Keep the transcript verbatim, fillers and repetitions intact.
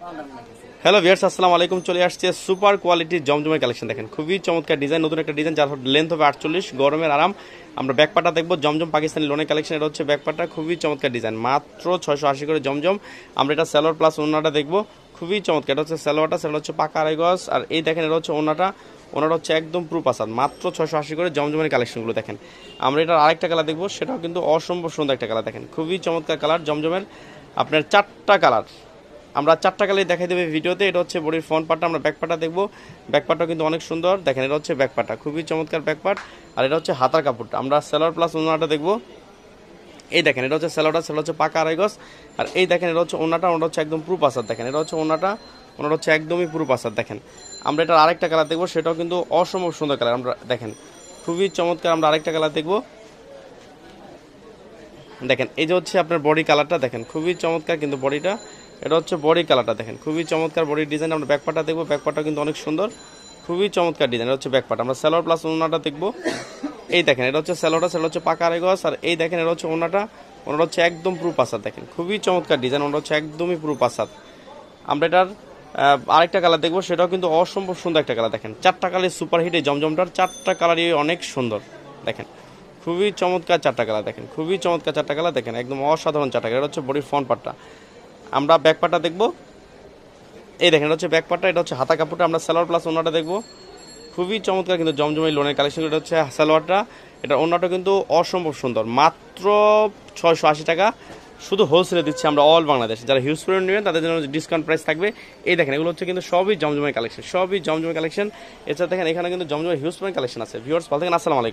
Hello viewers, আসসালামু আলাইকুম। চলে আসছে সুপার কোয়ালিটির জমজমের কালেকশন। দেখেন খুবই চমৎকার ডিজাইন, নতুন একটা ডিজাইন যার লেন্থ হবে আটচল্লিশ, গরমের আরাম। আমরা ব্যাকপাটা দেখবো জমজম পাকিস্তানি লোনের কালেকশন। এটা হচ্ছে ব্যাকপাটা, খুবই চমৎকার ডিজাইন, মাত্র ছয়শো আশি করে জমজম। আমরা এটা সালোয়ার প্লাস ওনাটা দেখবো, খুবই চমৎকার। এটা হচ্ছে সালোয়ারটা, সেটা হচ্ছে পাকা আড়াই গজ। আর এই দেখেন এটা হচ্ছে ওনাটা, ওনাটা হচ্ছে একদম প্রুফ আসাদ, মাত্র ছয়শো আশি করে জমজমের কালেকশনগুলো দেখেন। আমরা এটার আরেকটা কালার দেখবো, সেটাও কিন্তু অসম্ভব সুন্দর একটা কালার। দেখেন খুবই চমৎকার কালার জমজমের, আপনার চারটা কালার আমরা চারটা কালারই দেখাই দেবে ভিডিওতে। এটা হচ্ছে বডির ফ্রন্ট পার্টটা, আমরা ব্যাক পার্টটা দেখবো। ব্যাক পার্টটা কিন্তু অনেক সুন্দর, দেখেন এটা হচ্ছে ব্যাক পার্টটা, খুবই চমৎকার ব্যাক পার্ট। আর এটা হচ্ছে হাতার কাপড়টা, আমরা সালোয়ার প্লাস ওনাটা দেখবো। এই দেখেন এটা হচ্ছে সালোয়ারটা, সেটা হচ্ছে পাকা আড়াই গজ। আর এই দেখেন এটা হচ্ছে ওনাটা, ওনাটা হচ্ছে একদম প্রুফ আসাদ। দেখেন এটা হচ্ছে ওনাটা, ওনাটা হচ্ছে একদমই প্রুফ আসাদ। দেখেন আমরা এটার আরেকটা কালার দেখবো, সেটাও কিন্তু অসম্ভব সুন্দর কালার। আমরা দেখেন খুবই চমৎকার, আমরা আরেকটা কালার দেখবো। দেখেন এই যে হচ্ছে আপনার বডি কালারটা, দেখেন খুবই চমৎকার কিন্তু বডিটা। এটা হচ্ছে বডি কালারটা, দেখেন খুবই চমৎকার বডির ডিজাইন। আমরা ব্যাকপার্টটা দেখবো, ব্যাকপার্টটা কিন্তু অনেক সুন্দর, খুবই চমৎকার ডিজাইন। এটা হচ্ছে ব্যাকপার্ট। আমরা সালোয়ার প্লাস ওনাটা দেখবো। এই দেখেন এটা হচ্ছে সালোয়ারটা, সেটা হচ্ছে পাকা আড়াই গজ। আর এই দেখেন এটা হচ্ছে ওনাটা, ওনাটা হচ্ছে একদম প্রুফ আসাদ। দেখেন খুবই চমৎকার ডিজাইন, ওনাটা হচ্ছে একদমই প্রুফ আসাদ। আমরা এটার আরেকটা কালার দেখবো, সেটাও কিন্তু অসম্ভব সুন্দর একটা কালার। দেখেন চারটা কালার সুপার হিট এই জমজমটার, চারটা কালারই অনেক সুন্দর। দেখেন খুবই চমৎকার চারটা কালার, দেখেন খুবই চমৎকার চারটা কালার, দেখেন একদম অসাধারণ চারটা কালার। এটা হচ্ছে বডির ফ্রন্ট পার্টটা, আমরা ব্যাক পার্টটা দেখবো। এই দেখেন এটা হচ্ছে ব্যাক পার্টটা, এটা হচ্ছে হাতা কাপড়টা। আমরা সালোয়ার প্লাস ওনাটা দেখবো, খুবই চমৎকার কিন্তু জমজমের লোনের কালেকশন। এটা হচ্ছে সালোয়ারটা, এটা ওনাটা কিন্তু অসম্ভব সুন্দর, মাত্র ছয়শো আশি টাকা শুধু হোলসেলে দিচ্ছি আমরা অল বাংলাদেশ। যারা হিউজ পরিমাণ নেবেন তাদের জন্য ডিসকাউন্ট প্রাইস থাকবে। এই দেখেন এগুলো হচ্ছে কিন্তু সবই জমজমের কালেকশন, সবই জমজমের কালেকশন। এছাড়া দেখেন এখানে কিন্তু জমজমের হিউজ পরিমাণ কালেকশন আছে। ভিউয়ার্স ভালো থাকেন, আসসালামু আলাইকুম।